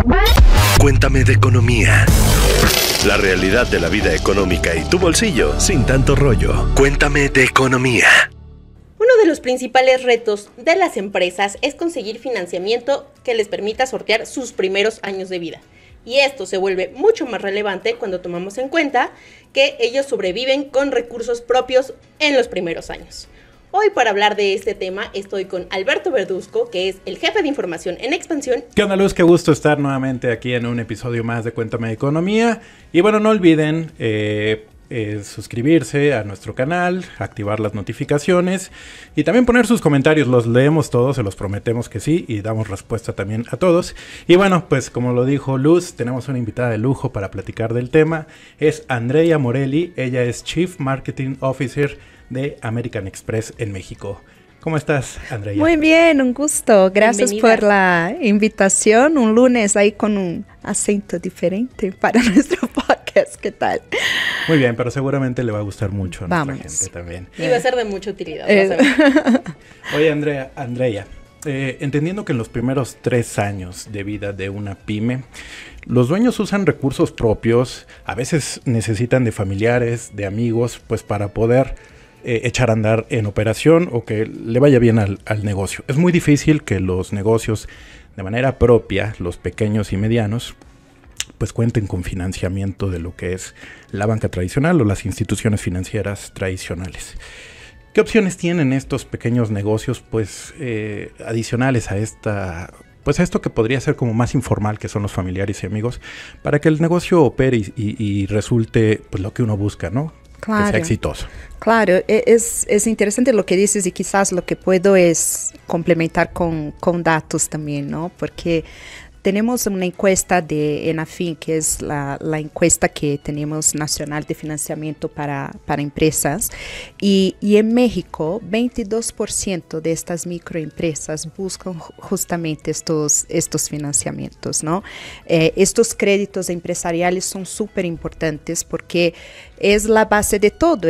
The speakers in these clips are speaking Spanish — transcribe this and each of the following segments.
Cuéntame de economía. La realidad de la vida económica y tu bolsillo sin tanto rollo. Cuéntame de economía. Uno de los principales retos de las empresas es conseguir financiamiento que les permita sortear sus primeros años de vida. Y esto se vuelve mucho más relevante cuando tomamos en cuenta que ellos sobreviven con recursos propios en los primeros años. Hoy, para hablar de este tema, estoy con Alberto Verduzco, que es el jefe de información en Expansión. ¿Qué onda, Luz? Qué gusto estar nuevamente aquí en un episodio más de Cuéntame de Economía. Y bueno, no olviden suscribirse a nuestro canal, activar las notificaciones y también poner sus comentarios. Los leemos todos, se los prometemos que sí, y damos respuesta también a todos. Y bueno, pues como lo dijo Luz, tenemos una invitada de lujo para platicar del tema. Es Andrea Morelli, ella es Chief Marketing Officer de American Express en México. ¿Cómo estás, Andrea? Muy bien, un gusto. Gracias Bienvenida. por la invitación. Un lunes ahí con un acento diferente para nuestro podcast. ¿Qué tal? Muy bien, pero seguramente le va a gustar mucho a nuestra Vamos. gente también. Y va a ser de mucha utilidad. vas a ver. Oye, Andrea, entendiendo que en los primeros 3 años de vida de una pyme, los dueños usan recursos propios, a veces necesitan de familiares, de amigos, pues para poder echar a andar en operación o que le vaya bien al negocio. Es muy difícil que los negocios de manera propia, los pequeños y medianos, pues cuenten con financiamiento de lo que es la banca tradicional o las instituciones financieras tradicionales. ¿Qué opciones tienen estos pequeños negocios, pues, adicionales a esto que podría ser como más informal, que son los familiares y amigos, para que el negocio opere y resulte, pues, lo que uno busca, ¿no? Claro. Que sea exitoso. Claro, es interesante lo que dices y quizás lo que puedo es complementar con datos también, ¿no? Porque tenemos una encuesta de ENAFIN, que es la encuesta que tenemos nacional de financiamiento para empresas. Y en México, 22% de estas microempresas buscan justamente estos financiamientos, ¿no? Estos créditos empresariales son súper importantes porque es la base de todo.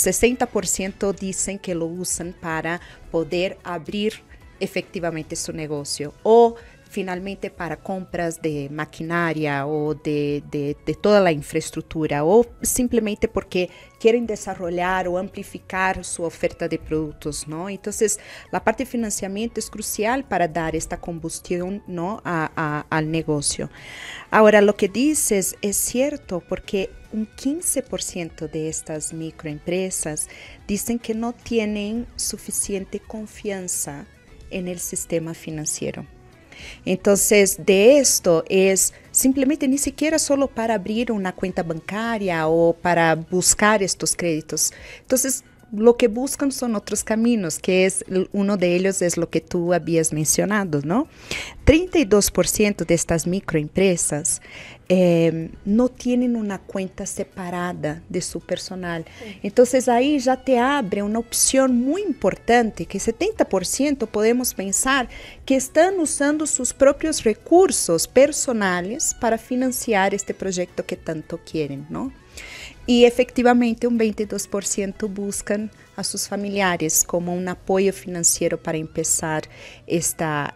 60% dicen que lo usan para poder abrir efectivamente su negocio o finalmente para compras de maquinaria o de toda la infraestructura o simplemente porque quieren desarrollar o amplificar su oferta de productos, ¿no? Entonces, la parte de financiamiento es crucial para dar esta combustión, ¿no? al negocio. Ahora, lo que dices es cierto porque un 15% de estas microempresas dicen que no tienen suficiente confianza en el sistema financiero. Entonces, de esto es simplemente ni siquiera solo para abrir una cuenta bancaria o para buscar estos créditos. Entonces, lo que buscan son otros caminos, que es uno de ellos es lo que tú habías mencionado, ¿no? 32% de estas microempresas no tienen una cuenta separada de su personal. Entonces ahí ya te abre una opción muy importante, que 70% podemos pensar que están usando sus propios recursos personales para financiar este proyecto que tanto quieren, ¿no? Y efectivamente un 22% buscan a sus familiares como un apoyo financiero para empezar esta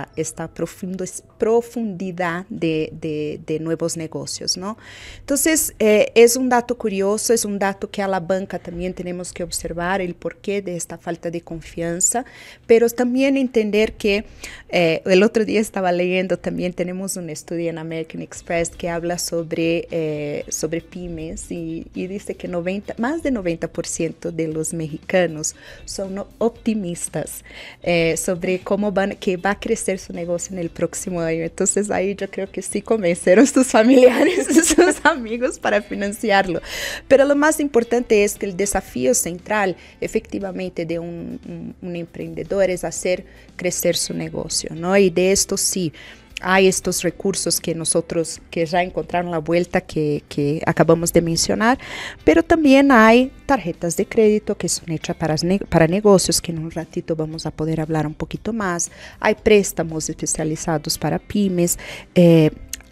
profundidad de nuevos negocios, ¿no? Entonces, es un dato curioso, es un dato que a la banca también tenemos que observar el porqué de esta falta de confianza, pero también entender que el otro día estaba leyendo, también tenemos un estudio en American Express que habla sobre pymes y dice que más de 90% de los mexicanos son optimistas sobre cómo va a crecer su negocio en el próximo año. Entonces ahí yo creo que sí convenceron sus familiares, sus amigos para financiarlo. Pero lo más importante es que el desafío central efectivamente de un emprendedor es hacer crecer su negocio, ¿no? Y de esto sí, hay estos recursos que ya encontraron la vuelta que acabamos de mencionar, pero también hay tarjetas de crédito que son hechas para negocios, que en un ratito vamos a poder hablar un poquito más. Hay préstamos especializados para pymes,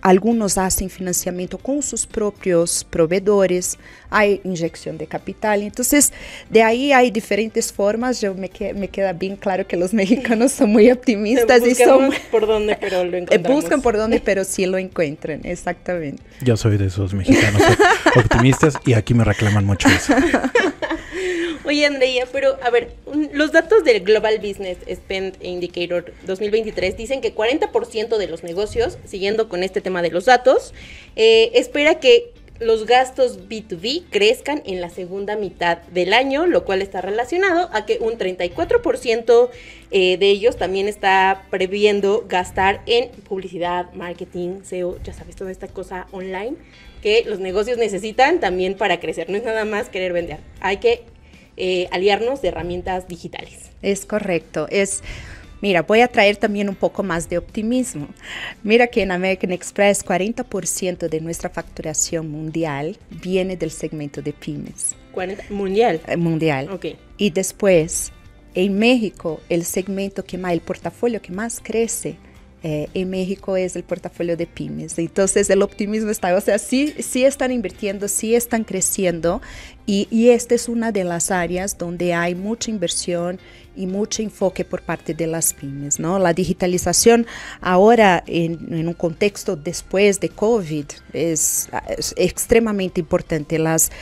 algunos hacen financiamiento con sus propios proveedores, hay inyección de capital. Entonces, de ahí hay diferentes formas. Me queda bien claro que los mexicanos son muy optimistas y son... por dónde, pero lo encontramos. Buscan por dónde, pero sí lo encuentran, exactamente. Yo soy de esos mexicanos optimistas y aquí me reclaman mucho eso. Oye, Andrea, pero a ver, los datos del Global Business Spend Indicator 2023 dicen que 40% de los negocios, siguiendo con este tema de los datos, espera que los gastos B2B crezcan en la segunda mitad del año, lo cual está relacionado a que un 34% de ellos también está previendo gastar en publicidad, marketing, SEO, ya sabes, toda esta cosa online que los negocios necesitan también para crecer. No es nada más querer vender, hay que aliarnos de herramientas digitales. Es correcto, mira, voy a traer también un poco más de optimismo. Mira que en American Express 40% de nuestra facturación mundial viene del segmento de pymes. ¿Mundial? Mundial. Ok. Y después, en México, el portafolio que más crece en México es el portafolio de pymes. Entonces el optimismo está, o sea, sí están invirtiendo, sí están creciendo y esta es una de las áreas donde hay mucha inversión y mucho enfoque por parte de las pymes, ¿no? La digitalización ahora en un contexto después de COVID es extremadamente importante.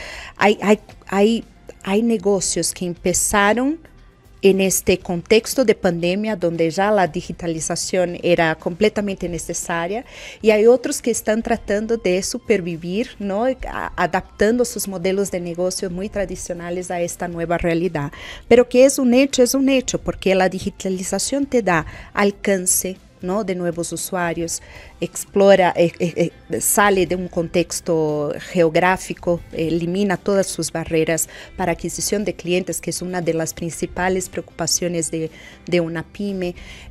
Hay negocios que empezaron en este contexto de pandemia, donde ya la digitalización era completamente necesaria, y hay otros que están tratando de supervivir, ¿no? Adaptando sus modelos de negocio muy tradicionales a esta nueva realidad. Pero que es un hecho, porque la digitalización te da alcance, ¿no? De nuevos usuarios, explora, sale de un contexto geográfico, elimina todas sus barreras para adquisición de clientes, que es una de las principales preocupaciones de una pyme.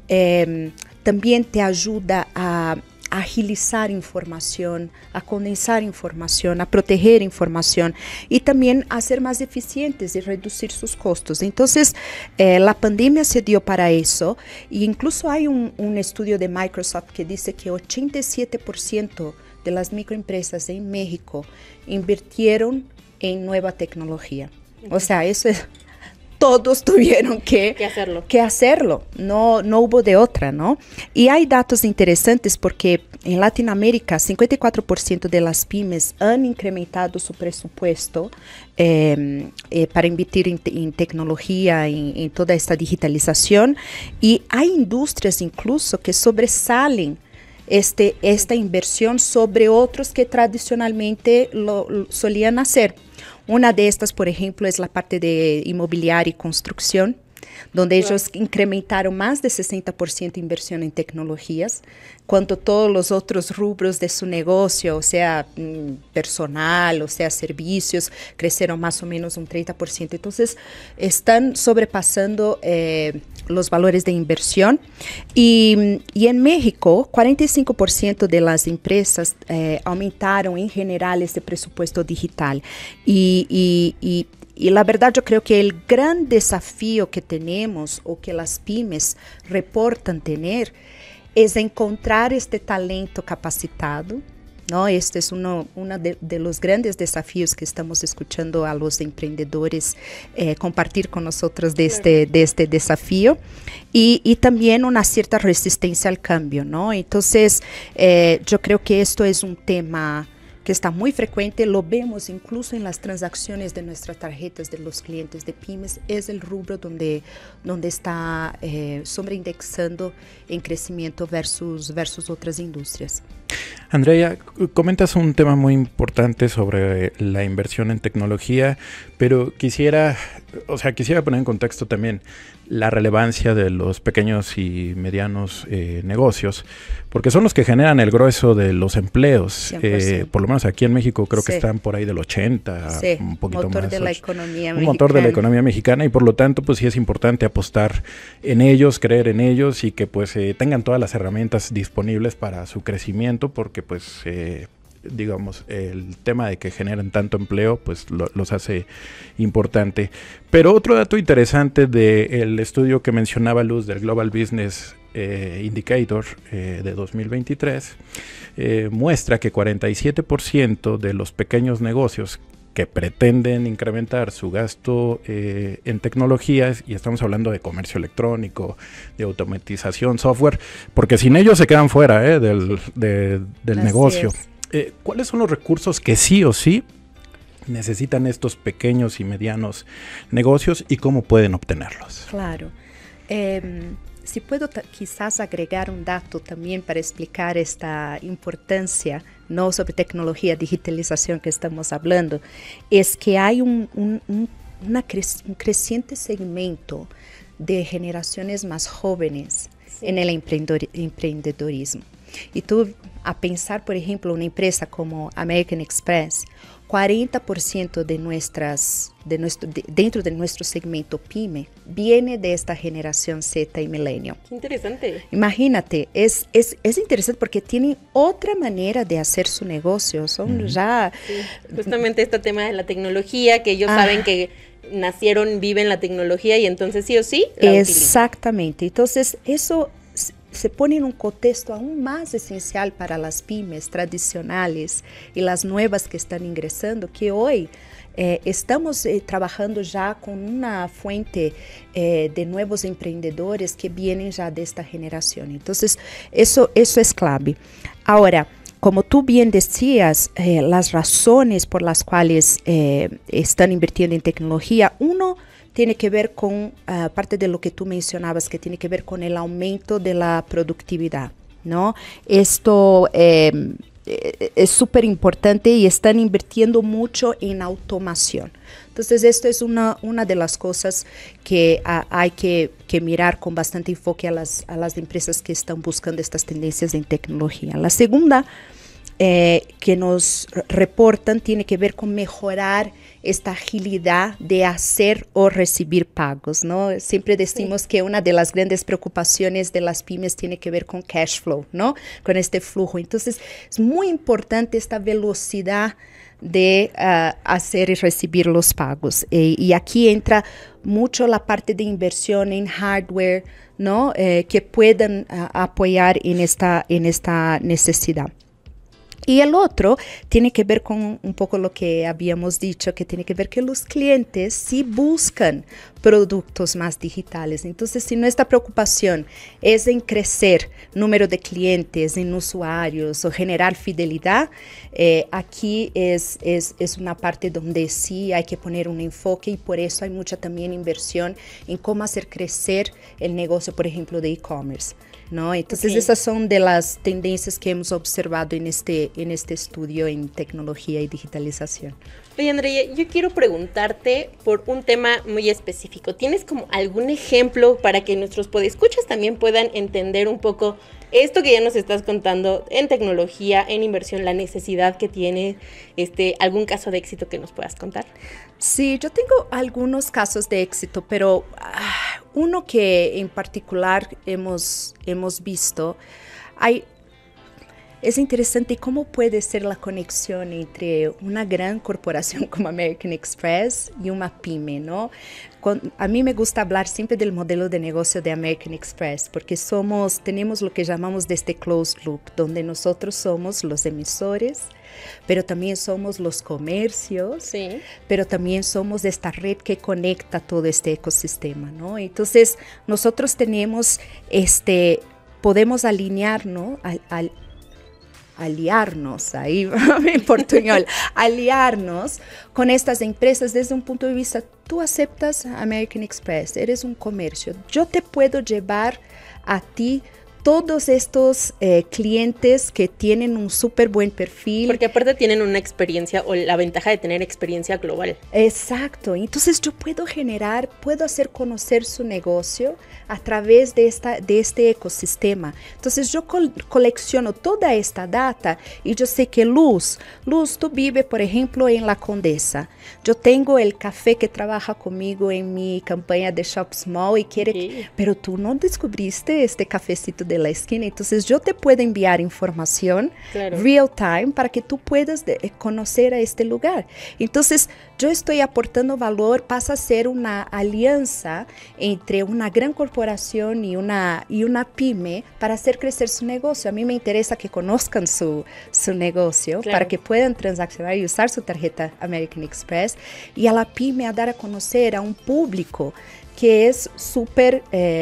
También te ayuda a agilizar información, a condensar información, a proteger información y también a ser más eficientes y reducir sus costos. Entonces, la pandemia se dio para eso, e incluso hay un estudio de Microsoft que dice que 87% de las microempresas en México invirtieron en nueva tecnología. O sea, eso es... Todos tuvieron que hacerlo. No hubo de otra, ¿no? Y hay datos interesantes porque en Latinoamérica 54% de las pymes han incrementado su presupuesto para invertir en tecnología, en toda esta digitalización, y hay industrias incluso que sobresalen esta inversión sobre otros que tradicionalmente lo solían hacer. Una de estas, por ejemplo, es la parte de inmobiliaria y construcción, donde ellos incrementaron más de 60% inversión en tecnologías, cuando todos los otros rubros de su negocio, o sea, personal, o sea, servicios, crecieron más o menos un 30%. Entonces, están sobrepasando los valores de inversión. Y en México, 45% de las empresas aumentaron en general este presupuesto digital. Y la verdad, yo creo que el gran desafío que tenemos o que las pymes reportan tener es encontrar este talento capacitado, ¿no? Este es uno de los grandes desafíos que estamos escuchando a los emprendedores compartir con nosotros de este desafío y también una cierta resistencia al cambio, ¿no? Entonces, yo creo que esto es un tema que está muy frecuente, lo vemos incluso en las transacciones de nuestras tarjetas de los clientes de pymes, es el rubro donde está sobreindexando en crecimiento versus otras industrias. Andrea, comentas un tema muy importante sobre la inversión en tecnología, pero quisiera poner en contexto también la relevancia de los pequeños y medianos negocios, porque son los que generan el grueso de los empleos. Por lo menos aquí en México creo que están por ahí del 80, un poquito motor más. De la economía un mexicana. Motor de la economía mexicana, y por lo tanto pues sí es importante apostar en ellos, creer en ellos y que pues tengan todas las herramientas disponibles para su crecimiento, porque pues digamos, el tema de que generan tanto empleo, pues los hace importante. Pero otro dato interesante del estudio que mencionaba Luz del Global Business Indicator de 2023, muestra que 47% de los pequeños negocios que pretenden incrementar su gasto en tecnologías, y estamos hablando de comercio electrónico, de automatización, software, porque sin ellos se quedan fuera del negocio. ¿Cuáles son los recursos que sí o sí necesitan estos pequeños y medianos negocios y cómo pueden obtenerlos? Claro. Si puedo quizás agregar un dato también para explicar esta importancia, no sobre tecnología, digitalización que estamos hablando, es que hay un creciente segmento de generaciones más jóvenes en el emprendedorismo. Y tú, a pensar, por ejemplo, una empresa como American Express, 40% dentro de nuestro segmento PYME viene de esta generación Z y Millennial. Qué interesante. Imagínate, es interesante porque tienen otra manera de hacer su negocio. Son ya... Sí, justamente este tema de la tecnología, que ellos saben que nacieron, viven la tecnología y entonces sí o sí la exactamente. Entonces eso se pone en un contexto aún más esencial para las pymes tradicionales y las nuevas que están ingresando, que hoy estamos trabajando ya con una fuente de nuevos emprendedores que vienen ya de esta generación. Entonces, eso es clave. Ahora, como tú bien decías, las razones por las cuales están invirtiendo en tecnología, uno tiene que ver con parte de lo que tú mencionabas, que tiene que ver con el aumento de la productividad, ¿no? Esto es súper importante y están invirtiendo mucho en automación. Entonces, esto es una de las cosas que hay que mirar con bastante enfoque a las empresas que están buscando estas tendencias en tecnología. La segunda que nos reportan tiene que ver con mejorar esta agilidad de hacer o recibir pagos, ¿no? Siempre decimos que una de las grandes preocupaciones de las pymes tiene que ver con cash flow, ¿no? Con este flujo. Entonces, es muy importante esta velocidad de hacer y recibir los pagos. Y aquí entra mucho la parte de inversión en hardware, ¿no? Que puedan apoyar en esta necesidad. Y el otro tiene que ver con un poco lo que habíamos dicho, que tiene que ver que los clientes sí buscan productos más digitales. Entonces, si nuestra preocupación es en crecer número de clientes, en usuarios o generar fidelidad, aquí es una parte donde sí hay que poner un enfoque y por eso hay mucha también inversión en cómo hacer crecer el negocio, por ejemplo, de e-commerce, ¿no? Entonces, esas son de las tendencias que hemos observado en este estudio en tecnología y digitalización. Oye, Andrea, yo quiero preguntarte por un tema muy específico. ¿Tienes como algún ejemplo para que nuestros podescuchas también puedan entender un poco esto que ya nos estás contando en tecnología, en inversión, la necesidad que tiene, algún caso de éxito que nos puedas contar? Sí, yo tengo algunos casos de éxito, pero uno que en particular hemos visto, es interesante cómo puede ser la conexión entre una gran corporación como American Express y una pyme, ¿no? A mí me gusta hablar siempre del modelo de negocio de American Express, porque tenemos lo que llamamos de este closed loop, donde nosotros somos los emisores, pero también somos los comercios, sí, pero también somos esta red que conecta todo este ecosistema, ¿no? Entonces, nosotros podemos alinearnos, aliarnos, ahí en portuñol, aliarnos con estas empresas desde un punto de vista, tú aceptas American Express, eres un comercio, yo te puedo llevar a ti todos estos clientes que tienen un súper buen perfil. Porque aparte tienen una experiencia o la ventaja de tener experiencia global. Exacto. Entonces yo puedo hacer conocer su negocio a través de este ecosistema. Entonces yo colecciono toda esta data y yo sé que Luz, tú vives, por ejemplo, en La Condesa. Yo tengo el café que trabaja conmigo en mi campaña de Shop Small y quiere, pero tú no descubriste este cafecito de de la esquina. Entonces yo te puedo enviar información real time para que tú puedas conocer a este lugar. Entonces yo estoy aportando valor, pasa a ser una alianza entre una gran corporación y una pyme para hacer crecer su negocio. A mí me interesa que conozcan su negocio para que puedan transaccionar y usar su tarjeta American Express, y a la pyme a dar a conocer a un público que es súper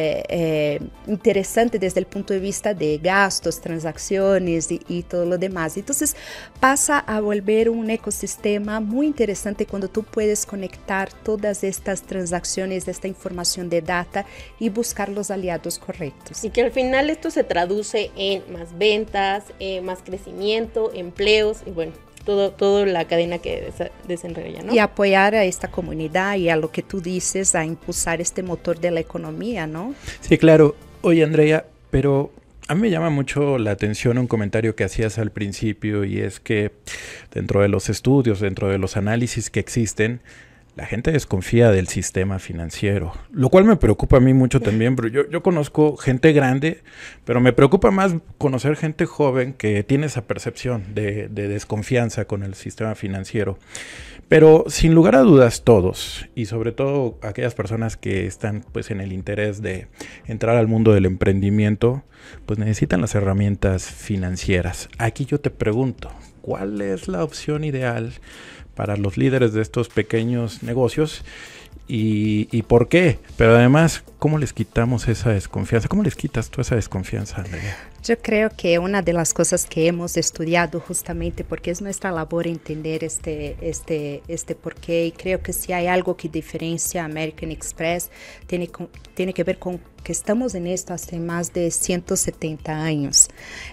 interesante desde el punto de vista de gastos, transacciones y todo lo demás. Entonces pasa a volver un ecosistema muy interesante cuando tú puedes conectar todas estas transacciones, esta información de data y buscar los aliados correctos. Y que al final esto se traduce en más ventas, más crecimiento, empleos y bueno, todo la cadena que desenraya, ¿no? Y apoyar a esta comunidad y a lo que tú dices, a impulsar este motor de la economía, ¿no? Sí, claro. Oye, Andrea, pero a mí me llama mucho la atención un comentario que hacías al principio, y es que dentro de los estudios, dentro de los análisis que existen, la gente desconfía del sistema financiero, lo cual me preocupa a mí mucho también, pero yo conozco gente grande, pero me preocupa más conocer gente joven que tiene esa percepción de desconfianza con el sistema financiero. Pero sin lugar a dudas todos, y sobre todo aquellas personas que están pues en el interés de entrar al mundo del emprendimiento, pues necesitan las herramientas financieras. Aquí yo te pregunto, ¿cuál es la opción ideal para los líderes de estos pequeños negocios y por qué? Pero además, ¿cómo les quitamos esa desconfianza? ¿Cómo les quitas tú esa desconfianza, Andrea? Yo creo que una de las cosas que hemos estudiado justamente porque es nuestra labor entender este porqué, y creo que si hay algo que diferencia a American Express tiene que ver con que estamos en esto hace más de 170 años.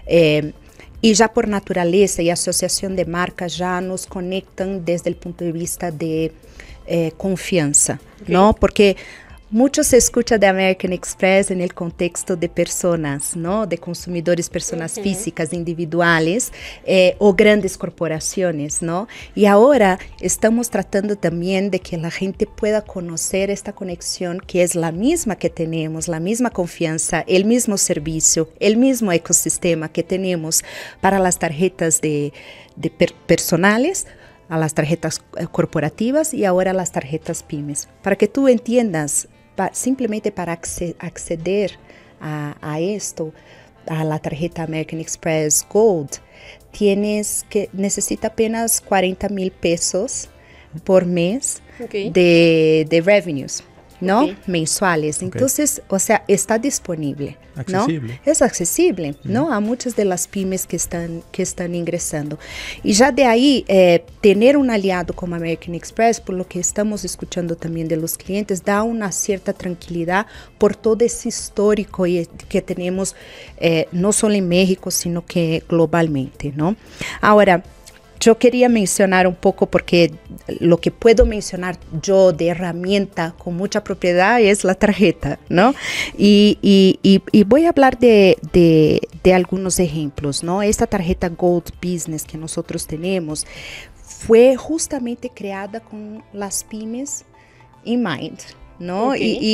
Y ya por naturaleza y asociación de marcas ya nos conectan desde el punto de vista de confianza, ¿no? Porque mucho se escucha de American Express en el contexto de personas, ¿no? De consumidores, personas físicas, individuales o grandes corporaciones, ¿no? Y ahora estamos tratando también de que la gente pueda conocer esta conexión que es la misma que tenemos, la misma confianza, el mismo servicio, el mismo ecosistema que tenemos para las tarjetas de personales, a las tarjetas corporativas y ahora a las tarjetas pymes. Para que tú entiendas, simplemente para acceder a esto, a la tarjeta American Express Gold, necesita apenas 40,000 pesos por mes de revenues, ¿no? Mensuales. Entonces, o sea, está disponible, ¿no? Es accesible, ¿no? A muchas de las pymes que están ingresando. Y ya de ahí, tener un aliado como American Express, por lo que estamos escuchando también de los clientes, da una cierta tranquilidad por todo ese histórico que tenemos, no solo en México, sino que globalmente, ¿no? Ahora, yo quería mencionar un poco, porque lo que puedo mencionar yo de herramienta con mucha propiedad es la tarjeta, ¿no? Y voy a hablar de algunos ejemplos, ¿no? Esta tarjeta Gold Business que nosotros tenemos fue justamente creada con las pymes in mind, ¿no?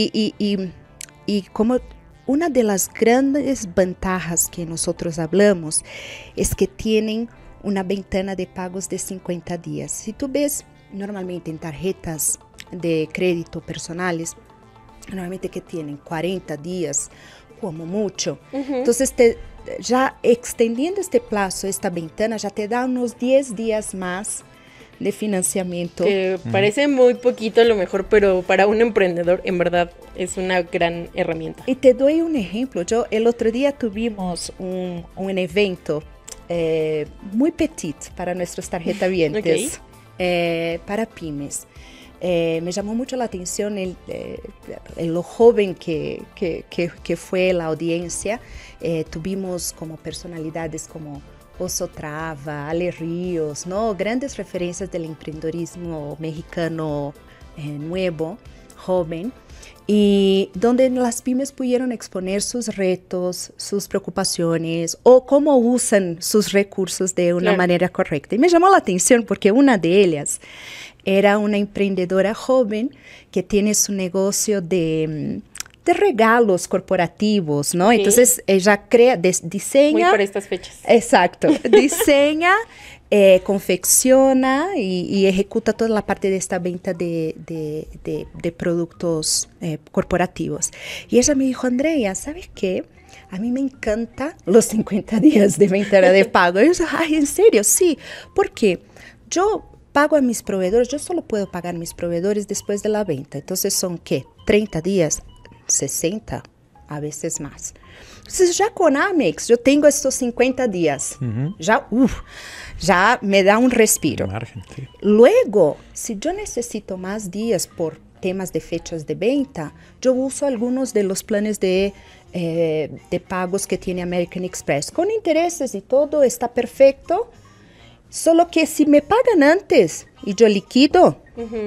Y como una de las grandes ventajas que nosotros hablamos es que tienen una ventana de pagos de 50 días. Si tú ves normalmente en tarjetas de crédito personales, normalmente que tienen 40 días como mucho. Entonces, ya extendiendo este plazo, esta ventana, ya te da unos 10 días más de financiamiento. Que parece muy poquito a lo mejor, pero para un emprendedor en verdad es una gran herramienta. Y te doy un ejemplo. El otro día tuvimos un evento muy petit para nuestros tarjetavientes, para pymes. Me llamó mucho la atención lo joven que fue la audiencia. Tuvimos como personalidades como Oso Trava, Ale Ríos, ¿no? Grandes referencias del emprendedorismo mexicano nuevo, joven. Y donde las pymes pudieron exponer sus retos, sus preocupaciones o cómo usan sus recursos de una manera correcta. Y me llamó la atención porque una de ellas era una emprendedora joven que tiene su negocio de regalos corporativos, ¿no? Sí. Entonces ella diseña. Muy para estas fechas. Exacto. Diseña, confecciona y ejecuta toda la parte de esta venta de productos corporativos. Y ella me dijo, Andrea, ¿sabes qué? A mí me encanta los 50 días de venta de pago. Y yo dije, ay, ¿en serio? Sí. ¿Por qué? Yo pago a mis proveedores, yo solo puedo pagar a mis proveedores después de la venta. Entonces, ¿son qué? 30 días, 60, a veces más. Entonces, ya con Amex, yo tengo estos 50 días. Ya me da un respiro. Margen, sí. Luego, si yo necesito más días por temas de fechas de venta, yo uso algunos de los planes de pagos que tiene American Express. Con intereses y todo está perfecto. Solo que si me pagan antes y yo liquido,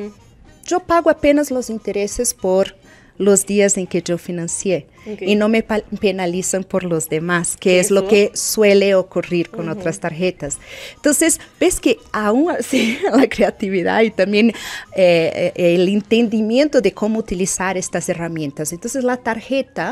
yo pago apenas los intereses por los días en que yo financié. Y no me penalizan por los demás, que es lo que suele ocurrir con otras tarjetas. Entonces, ves que aún así la creatividad y también el entendimiento de cómo utilizar estas herramientas. Entonces, la tarjeta,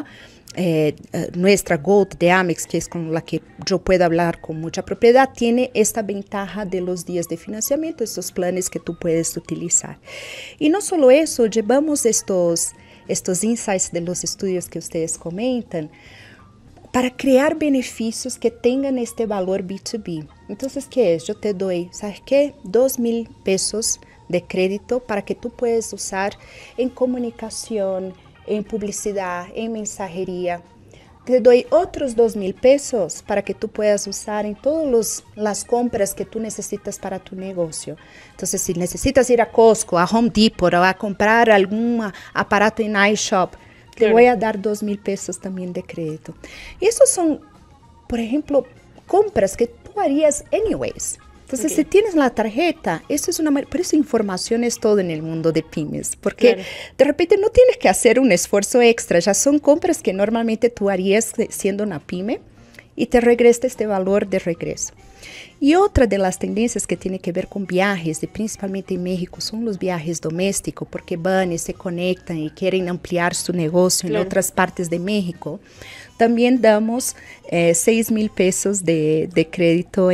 nuestra Gold de Amex, que es con la que yo puedo hablar con mucha propiedad, tiene esta ventaja de los días de financiamiento, estos planes que tú puedes utilizar. Y no solo eso, llevamos estos insights de los estudios que ustedes comentan para crear beneficios que tengan este valor B2B. Entonces, ¿qué es? Yo te doy, ¿sabes qué? 2,000 pesos de crédito para que tú puedas usar en comunicación, en publicidad, en mensajería. Te doy otros 2,000 pesos para que tú puedas usar en todas las compras que tú necesitas para tu negocio. Entonces, si necesitas ir a Costco, a Home Depot o a comprar algún aparato en iShop, te voy a dar 2,000 pesos también de crédito. Y esos son, por ejemplo, compras que tú harías anyways. Entonces, si tienes la tarjeta, eso es pero esa información es todo en el mundo de pymes, porque de repente no tienes que hacer un esfuerzo extra, ya son compras que normalmente tú harías siendo una pyme y te regresa este valor de regreso. Y otra de las tendencias que tiene que ver con viajes, principalmente en México, son los viajes domésticos, porque van y se conectan y quieren ampliar su negocio en otras partes de México. También damos 6,000 pesos de crédito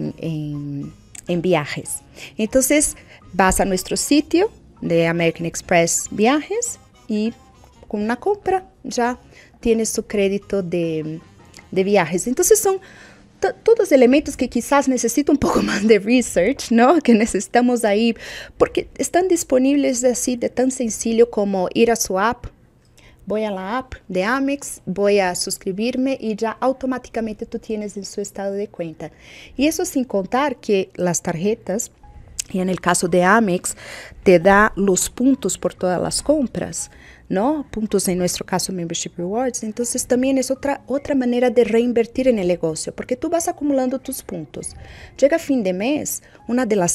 en viajes. Entonces, vas a nuestro sitio de American Express Viajes y con una compra ya tienes tu crédito de viajes. Entonces, son todos elementos que quizás necesito un poco más de research, ¿no? Que necesitamos ahí, porque están disponibles así de tan sencillo como ir a su app. Voy a la app de Amex, voy a suscribirme y ya automáticamente tú tienes en su estado de cuenta. Y eso sin contar que las tarjetas, y en el caso de Amex, te da los puntos por todas las compras, ¿no? Puntos en nuestro caso Membership Rewards. Entonces también es otra manera de reinvertir en el negocio, porque tú vas acumulando tus puntos. Llega fin de mes, una de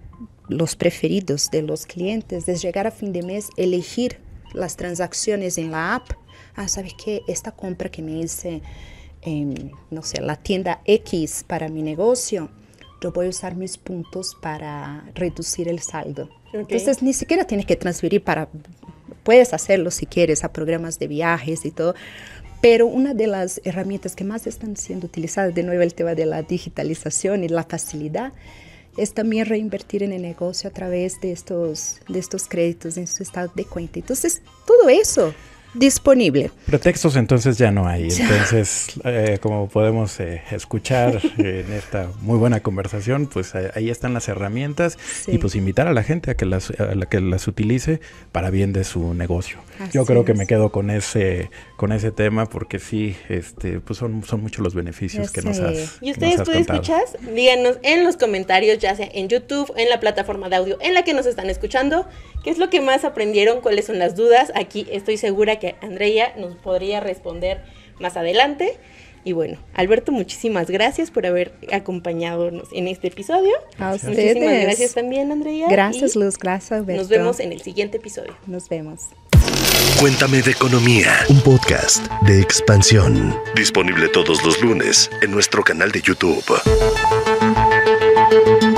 los preferidos de los clientes es llegar a fin de mes, elegir las transacciones en la app. ¿Sabes qué? Esta compra que me hice en, no sé, la tienda X para mi negocio, yo voy a usar mis puntos para reducir el saldo. Entonces, ni siquiera tienes que transferir puedes hacerlo si quieres a programas de viajes y todo, pero una de las herramientas que más están siendo utilizadas, de nuevo el tema de la digitalización y la facilidad, es también reinvertir en el negocio a través de estos créditos en su estado de cuenta. Entonces, todo eso disponible. Pretextos entonces ya no hay. Entonces, como podemos escuchar en esta muy buena conversación, pues ahí están las herramientas y pues invitar a la gente a que las utilice para bien de su negocio. Yo creo que me quedo con ese tema porque sí, pues son muchos los beneficios que nos has Y ustedes, ¿tú contado. escuchas? Díganos en los comentarios, ya sea en YouTube, en la plataforma de audio en la que nos están escuchando, qué es lo que más aprendieron, cuáles son las dudas. Aquí estoy segura que Andrea nos podría responder más adelante. Y bueno, Alberto, muchísimas gracias por haber acompañado en este episodio. A ustedes. Muchísimas gracias también, Andrea. Gracias, Luz. Gracias, Alberto. Nos vemos en el siguiente episodio. Nos vemos. Cuéntame de Economía, un podcast de Expansión. Disponible todos los lunes en nuestro canal de YouTube.